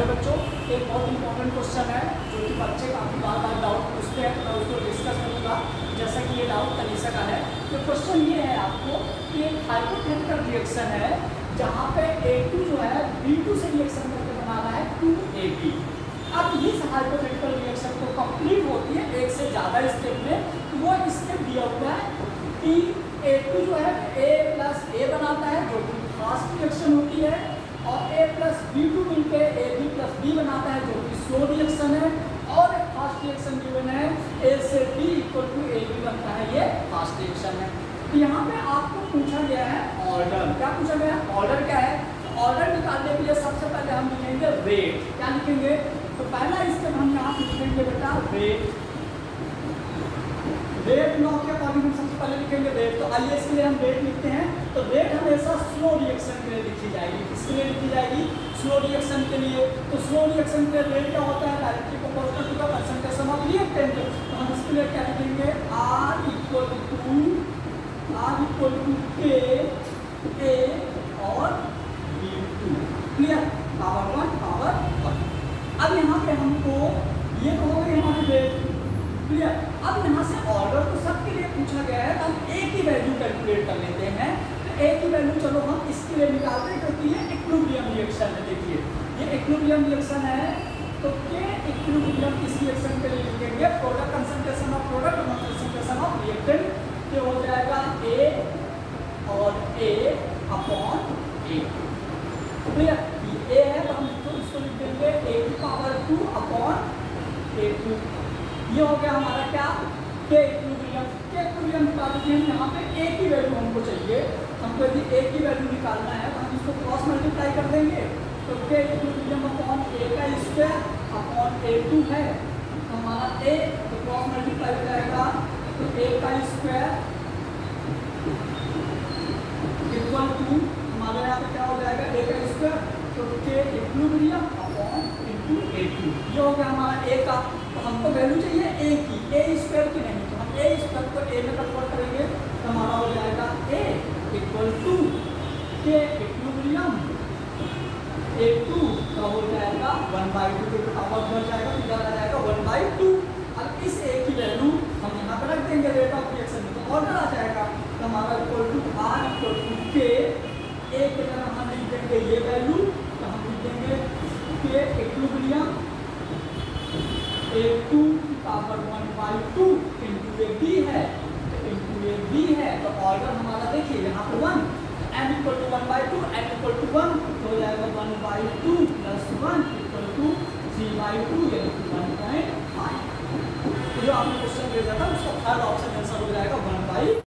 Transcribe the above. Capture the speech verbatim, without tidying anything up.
Hello बच्चों, एक बहुत इंपॉर्टेंट क्वेश्चन है जो कि बच्चे काफ़ी बार बार डाउट पूछते हैं, तो मैं उसको डिस्कस करूँगा। जैसा कि ये डाउट तनीषा का है, तो क्वेश्चन ये है आपको कि एक हाइपोथेटिकल रिएक्शन है जहाँ पे ए टू जो है बी टू से रिएक्शन करके बनाना है टू ए बी। अब इस हाइपोथेटिकल रिएक्शन को कंप्लीट होती है एक से ज़्यादा स्टेप में, तो वो स्टेप दिया हुआ है कि ए टू जो है ए प्लस ए बनाता है जो कि फास्ट रिएक्शन होती है, और ए प्लस बी टू मिलकर ए बी प्लस बी बनाता है जो कि स्लो रिएक्शन है, और एक फास्ट रिएक्शन गिवन है ए से B equal to A B बनता है, ये फास्ट रिएक्शन है। तो यहाँ पे आपको पूछा गया है ऑर्डर। क्या पूछा गया है? ऑर्डर क्या है? तो ऑर्डर निकालने के लिए सबसे पहले हम लिखेंगे रेट। क्या लिखेंगे? तो पहला स्टेप हम यहाँ पे लिखेंगे बेटा रेट। रेट लॉ के अकॉर्डिंग हम सबसे पहले लिखेंगे रेट। तो आइए इसके लिए हम रेट लिखते हैं। तो रेट हमेशा स्लो रिएक्शन के लिए लिखी जाएगी। किसके लिए लिखी जाएगी? स्लो रिएक्शन के लिए। तो स्लो रिएक्शन के लिए रेट क्या होता है? Directly proportional to the percentage of reactant. तो हम इसके लिए क्या लिखेंगे? R equal to R equal to K A और B two. Clear? Power one power one. अब यहाँ पे हमको ये तो हो गई हमारी रेट। क्लियर? अब यहाँ से ऑर्डर तो सबके लिए पूछा गया है, तो हम ए की वैल्यू कैलकुलेट कर लेते हैं। तो ए की वैल्यू चलो हम इसके लिए निकालते हैं क्योंकि ये इक्विलिब्रियम रिएक्शन है। देखिए ये इक्विलिब्रियम रिएक्शन है, तो के इक्विलिब्रियम इस रिएक्शन के लिए लिखेंगे प्रोडक्ट कंसंट्रेशन ऑफ प्रोडक्ट और कंसंट्रेशन ऑफ रिएक्टेंट। ये हो जाएगा ए और ए अपॉन ए। क्लियर? ये ए है तो हम इसको इसको लिख देंगे ए की power two upon A two. ये हो गया हमारा क्या? के इक्विलिब्रियम। के इक्विलिब्रियम निकाल देते हैं। यहाँ पे ए की वैल्यू हमको चाहिए, हमको यदि ए की वैल्यू निकालना है तो हम इसको क्रॉस मल्टीप्लाई कर देंगे। तो के इक्विलिब्रियम अपॉन ए का स्क्वायर अपॉन ए टू है, तो हमारा ए तो क्रॉस मल्टीप्लाई हो जाएगा, तो ए का स्क्वायर इक्वल टू हमारे यहाँ पे क्या हो जाएगा? ए का स्क्वायर, तो K equilibrium upon into A two. ये हो गया हमारा ए का। तो हमको वैल्यू चाहिए ए की, ए स्क्वायर की नहीं, तो हम ए स्क्वायर को ए में कन्वर्ट करेंगे, तो हमारा हो जाएगा A equal to K equilibrium A two का हो जाएगा one by two, K power बढ़ जाएगा तो इधर आ जाएगा वन बाई टू। अब इस ए की वैल्यू हम यहाँ पर रख देंगे रेट ऑफ रिएक्शन में, तो ऑर्डर आ जाएगा। तो हमारा equal to R equal to K A के तरह हम लिख देंगे ये वैल्यू, तो हम लिख देंगे के इक्विलिब्रियम ए टू की power one by two into A B है, इंटू ए बी है। तो ऑर्डर हमारा देखिए यहाँ पर one, M equal to one by two, M equal to one, तो हो जाएगा one by two plus one equal to three by two यानी कि वन पॉइंट फाइव। तो जो आपने क्वेश्चन दिया था उसका थर्ड ऑप्शन आंसर हो जाएगा वन बाई